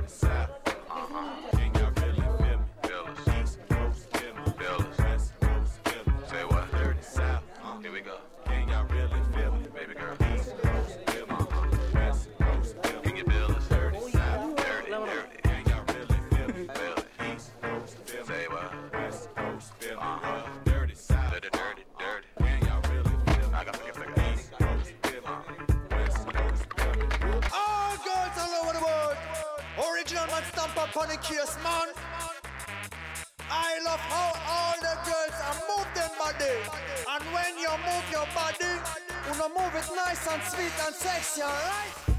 dirty south. Can y'all really feel me? Feel us. East Coast, feel me. Feel us. West Coast, feel me. Say what? Dirty south. Here we go. Can y'all really feel me? Baby girl. East Coast, feel me. West Coast, feel me. Can you feel us? Dirty south. Dirty, dirty. Can y'all really feel me? Feel it. East Coast, feel me. Say what? West Coast, feel me. Dirty south. Dirty, dirty, dirty. Can y'all really feel me? I got to get the East Coast, feel me. West Coast, feel me. All girls all over the world. Original man stamp up on the case, man. I love how all the girls are move them body. And when you move your body, you know move it nice and sweet and sexy, alright?